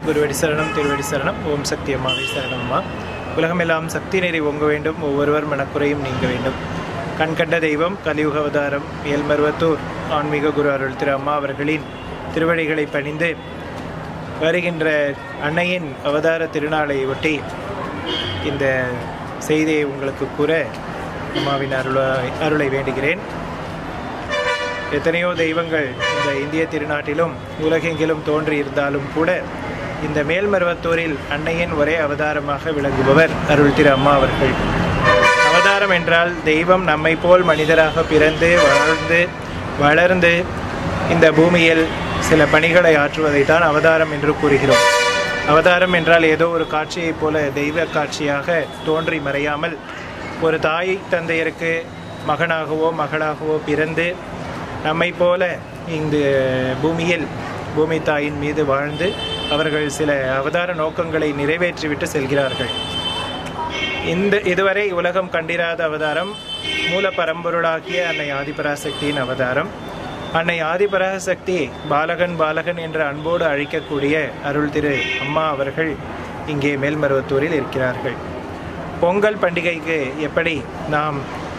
குருவடி சரணம் திருவடி சரணம். ஓம் சக்தி அம்மாவை சரணம்மா. உலகமெல்லாம் சக்தி நெறி ஓங்க வேண்டும், ஒவ்வொருவர் மனக்குறையும் நீங்க வேண்டும். கண்கண்ட தெய்வம் கலியுக அவதாரம் மேல்மருவத்தூர் ஆன்மீக குரு அருள் திரு அம்மா அவர்களின் திருவடிகளை பணிந்து வருகின்ற அன்னையின் அவதார திருநாளை ஒட்டி இந்த செய்தியை உங்களுக்கு கூற அம்மாவின் அருளை வேண்டுகிறேன். எத்தனையோ தெய்வங்கள் இந்த இந்திய திருநாட்டிலும் உலகெங்கிலும் தோன்றியிருந்தாலும் கூட இந்த மேல்மருவத்தூரில் அன்னையின் ஒரே அவதாரமாக விளங்குபவர் அருள் திரு அம்மா அவர்கள். அவதாரம் என்றால் தெய்வம் நம்மை போல் மனிதராக பிறந்து வளர்ந்து இந்த பூமியில் சில பணிகளை ஆற்றுவதைத்தான் அவதாரம் என்று கூறுகிறோம். அவதாரம் என்றால் ஏதோ ஒரு காட்சியைப் போல தெய்வ காட்சியாக தோன்றி மறையாமல் ஒரு தாய் தந்தையருக்கு மகனாகவோ மகளாகவோ பிறந்து நம்மை போல இந்த பூமி தாயின் மீது வாழ்ந்து அவர்கள் சில அவதார நோக்கங்களை நிறைவேற்றிவிட்டு செல்கிறார்கள். இதுவரை உலகம் கண்டிராத அவதாரம் மூல பரம்பொருளாகிய அன்னை ஆதிபராசக்தியின் அவதாரம். அன்னை ஆதிபராசக்தி பாலகன் என்று அன்போடு அழைக்கக்கூடிய அருள் திரு அம்மா அவர்கள் இங்கே மேல்மருவத்தூரில் இருக்கிறார்கள். பொங்கல் பண்டிகைக்கு எப்படி நாம்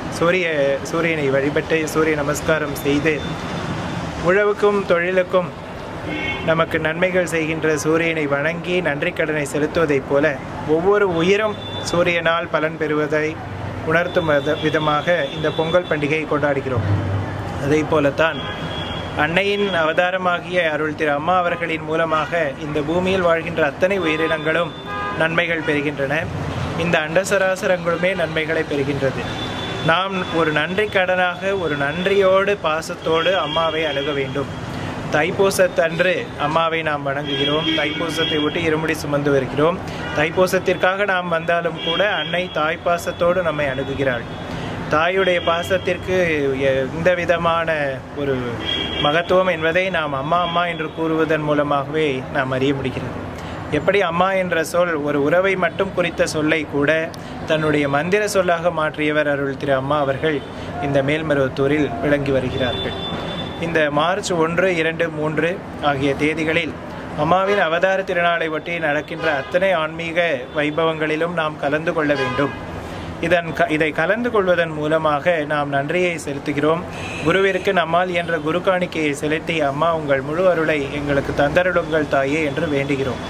சூரியனை வழிபட்டு சூரிய நமஸ்காரம் செய்து உழவுக்கும் தொழிலுக்கும் நமக்கு நன்மைகள் செய்கின்ற சூரியனை வணங்கி நன்றி கடனை செலுத்துவதைப் போல ஒவ்வொரு உயிரும் சூரியனால் பலன் பெறுவதை உணர்த்தும் விதமாக இந்த பொங்கல் பண்டிகையை கொண்டாடுகிறோம். அதே போலத்தான் அன்னையின் அவதாரமாகிய அருள் திரு அம்மா அவர்களின் மூலமாக இந்த பூமியில் வாழ்கின்ற அத்தனை உயிரினங்களும் நன்மைகள் பெறுகின்றன. இந்த அண்டசராசரங்களுமே நன்மைகளை பெறுகின்றது. நாம் ஒரு நன்றி கடனாக ஒரு நன்றியோடு பாசத்தோடு அம்மாவை அணுக வேண்டும். தைப்பூசத்தன்று அம்மாவை நாம் வணங்குகிறோம். தைப்பூசத்தை விட்டு இருமுடி சுமந்து வருகிறோம். தைப்பூசத்திற்காக நாம் வந்தாலும் கூட அன்னை தாய் பாசத்தோடு நம்மை அணுகுகிறாள். தாயுடைய பாசத்திற்கு எந்த விதமான ஒரு மகத்துவம் என்பதை நாம் அம்மா என்று கூறுவதன் மூலமாகவே நாம் அறிய முடிகிறது. எப்படி அம்மா என்ற சொல் ஒரு உறவை மட்டும் குறித்த சொல்லை கூட தன்னுடைய மந்திர சொல்லாக மாற்றியவர் அருள் திரு அம்மா அவர்கள் இந்த மேல்மருவத்தூரில் விளங்கி வருகிறார்கள். இந்த மார்ச் 1, 2, 3 ஆகிய தேதிகளில் அம்மாவின் அவதார திருநாளை ஒட்டி நடக்கின்ற அத்தனை ஆன்மீக வைபவங்களிலும் நாம் கலந்து கொள்ள வேண்டும். இதை கலந்து கொள்வதன் மூலமாக நாம் நன்றியை செலுத்துகிறோம். குருவிற்கு நம்மால் என்ற குரு காணிக்கையை செலுத்தி அம்மா உங்கள் முழு அருளை எங்களுக்கு தந்தருளுங்கள் தாயே என்று வேண்டுகிறோம்.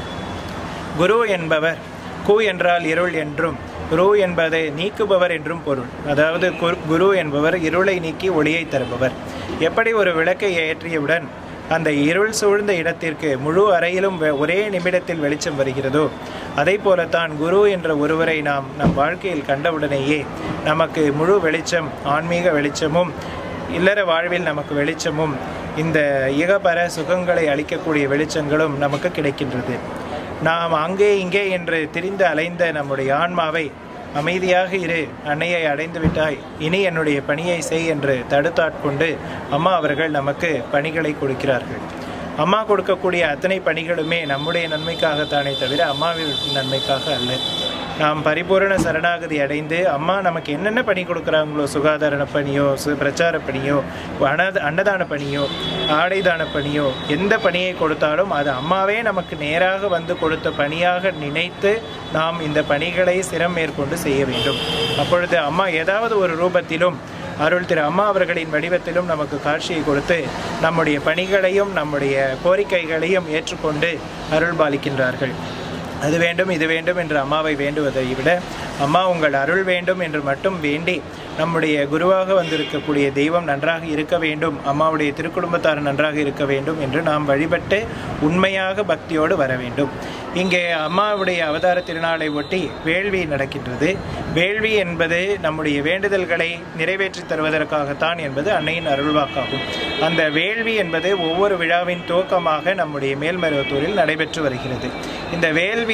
குரு என்பவர் கு என்றால் இருள் என்றும் ரு என்பதை நீக்குபவர் என்றும் பொருள். அதாவது குரு என்பவர் இருளை நீக்கி ஒளியை தருபவர். எப்படி ஒரு விளக்கை ஏற்றியவுடன் அந்த இருள் சூழ்ந்த இடத்திற்கு முழு அறையிலும் ஒரே நிமிடத்தில் வெளிச்சம் வருகிறதோ அதை போலத்தான் குரு என்ற ஒருவரை நம் வாழ்க்கையில் கண்டவுடனேயே நமக்கு முழு வெளிச்சம், ஆன்மீக வெளிச்சமும் இல்லற வாழ்வில் நமக்கு வெளிச்சமும் இந்த இகபர சுகங்களை அளிக்கக்கூடிய வெளிச்சங்களும் நமக்கு கிடைக்கின்றது. நாம் அங்கே இங்கே என்று திரிந்து அலைந்த நம்முடைய ஆன்மாவை அமைதியாக இரு, அன்னையை அடைந்து விட்டாய், இனி என்னுடைய பணியை செய் என்று தடுத்தாட்கொண்டு அம்மா அவர்கள் நமக்கு பணிகளை கொடுக்கிறார்கள். அம்மா கொடுக்கக்கூடிய அத்தனை பணிகளுமே நம்முடைய நன்மைக்காகத்தானே தவிர அம்மாவின் நன்மைக்காக அல்ல. நாம் பரிபூரண சரணாகதி அடைந்து அம்மா நமக்கு என்னென்ன பணி கொடுக்குறாங்களோ, சுகாதார பணியோ, பிரச்சார பணியோ, அன்னதான பணியோ, ஆடைதான பணியோ, எந்த பணியை கொடுத்தாலும் அது அம்மாவே நமக்கு நேராக வந்து கொடுத்த பணியாக நினைத்து நாம் இந்த பணிகளை சிரம் மேற்கொண்டு செய்ய வேண்டும். அப்பொழுது அம்மா ஏதாவது ஒரு ரூபத்திலும் அருள் திரு அம்மா அவர்களின் வடிவத்திலும் நமக்கு காட்சியை கொடுத்து நம்முடைய பணிகளையும் நம்முடைய கோரிக்கைகளையும் ஏற்றுக்கொண்டு அருள் பாலிக்கின்றார்கள். அது வேண்டும் இது வேண்டும் என்று அம்மாவை வேண்டுவதை விட அம்மா உங்கள் அருள் வேண்டும் என்று மட்டும் வேண்டி நம்முடைய குருவாக வந்திருக்கக்கூடிய தெய்வம் நன்றாக இருக்க வேண்டும், அம்மாவுடைய திருக்குடும்பத்தார் நன்றாக இருக்க வேண்டும் என்று நாம் வழிபட்டு உண்மையாக பக்தியோடு வர வேண்டும். இங்கே அம்மாவுடைய அவதார திருநாளை ஒட்டி வேள்வி நடக்கின்றது. வேள்வி என்பது நம்முடைய வேண்டுதல்களை நிறைவேற்றி தருவதற்காகத்தான் என்பது அன்னையின் அருள்வாக்காகும். அந்த வேள்வி என்பது ஒவ்வொரு விழாவின் துவக்கமாக நம்முடைய மேல்மருவத்தூரில் நடைபெற்று வருகிறது. இந்த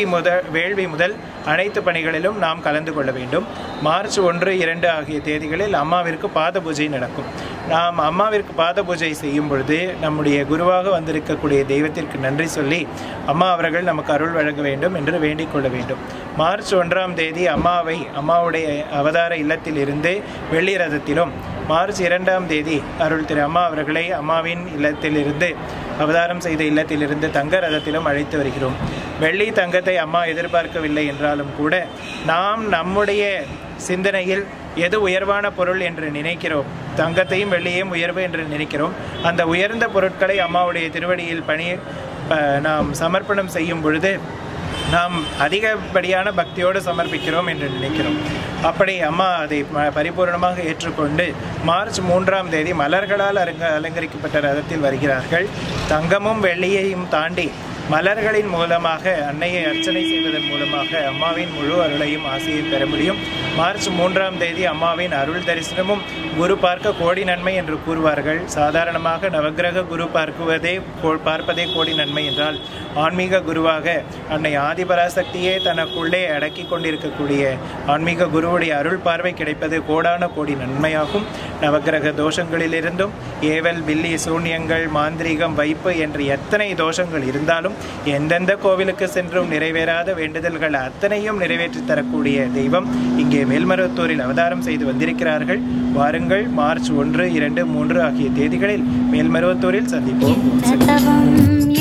வேள்வி முதல் அனைத்து பணிகளிலும் நாம் கலந்து கொள்ள வேண்டும். மார்ச் 1, 2 ஆகிய தேதிகளில் அம்மாவிற்கு பாத பூஜை நடக்கும். நாம் அம்மாவிற்கு பாத பூஜை செய்யும் பொழுது நம்முடைய குருவாக வந்திருக்கக்கூடிய தெய்வத்திற்கு நன்றி சொல்லி அம்மா அவர்கள் நமக்கு அருள் வழங்க வேண்டும் என்று வேண்டிக் கொள்ள வேண்டும். மார்ச் 1ஆம் தேதி அம்மாவுடைய அவதார இல்லத்தில் இருந்து வெள்ளி ரதத்திலும், மார்ச் 2ஆம் தேதி அருள் திரு அம்மா அவர்களை அம்மாவின் இல்லத்திலிருந்து அவதாரம் செய்த இல்லத்திலிருந்து தங்க ரதத்திலும் அழைத்து வருகிறோம். வெள்ளி தங்கத்தை அம்மா எதிர்பார்க்கவில்லை என்றாலும் கூட நாம் நம்முடைய சிந்தனையில் எது உயர்வான பொருள் என்று நினைக்கிறோம், தங்கத்தையும் வெள்ளியையும் உயர்வு என்று நினைக்கிறோம். அந்த உயர்ந்த பொருட்களை அம்மாவுடைய திருவடியில் நாம் சமர்ப்பணம் செய்யும் பொழுது நாம் அதிகப்படியான பக்தியோடு சமர்ப்பிக்கிறோம் என்று நினைக்கிறோம். அப்படி அம்மா அதை பரிபூர்ணமாக ஏற்றுக்கொண்டு மார்ச் 3ஆம் தேதி மலர்களால் அலங்கரிக்கப்பட்ட ரதத்தில் வருகிறார்கள். தங்கமும் வெள்ளியையும் தாண்டி மலர்களின் மூலமாக அன்னையை அர்ச்சனை செய்வதன் மூலமாக அம்மாவின் முழு அருளையும் ஆசையும் பெற முடியும். மார்ச் 3ஆம் தேதி அம்மாவின் அருள் தரிசனமும் குரு பார்க்க கோடி நன்மை என்று கூறுவார்கள். சாதாரணமாக நவக்கிரக குரு பார்ப்பதே கோடி நன்மை என்றால், ஆன்மீக குருவாக அன்னை ஆதிபராசக்தியே தனக்குள்ளே அடக்கி கொண்டிருக்கக்கூடிய ஆன்மீக குருவுடைய அருள் பார்வை கிடைப்பது கோடான கோடி நன்மையாகும். நவக்கிரக தோஷங்களிலிருந்தும் ஏவல், பில்லி, சூன்யங்கள், மாந்திரீகம், வைப்பு என்று எத்தனை தோஷங்கள் இருந்தாலும் எந்தெந்த கோவிலுக்கு சென்றும் நிறைவேறாத வேண்டுதல்கள் அத்தனையும் நிறைவேற்றி தரக்கூடிய தெய்வம் இங்கே மேல்மருவத்தூரில் அவதாரம் செய்து வந்திருக்கிறார்கள். வாருங்கள், மார்ச் 1, 2, 3 ஆகிய தேதிகளில் மேல்மருவத்தூரில் சந்திப்போம்.